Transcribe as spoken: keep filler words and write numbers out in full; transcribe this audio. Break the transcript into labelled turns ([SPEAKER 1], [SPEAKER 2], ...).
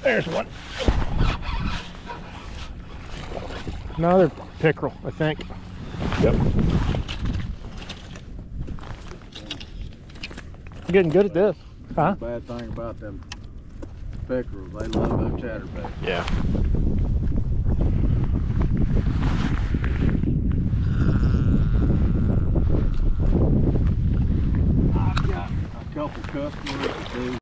[SPEAKER 1] There's one. Another pickerel, I think. Yep. I'm getting good at this. Huh?
[SPEAKER 2] The bad thing about them pickerels, they love them chatterbait.
[SPEAKER 1] Yeah.
[SPEAKER 2] I've got a couple customers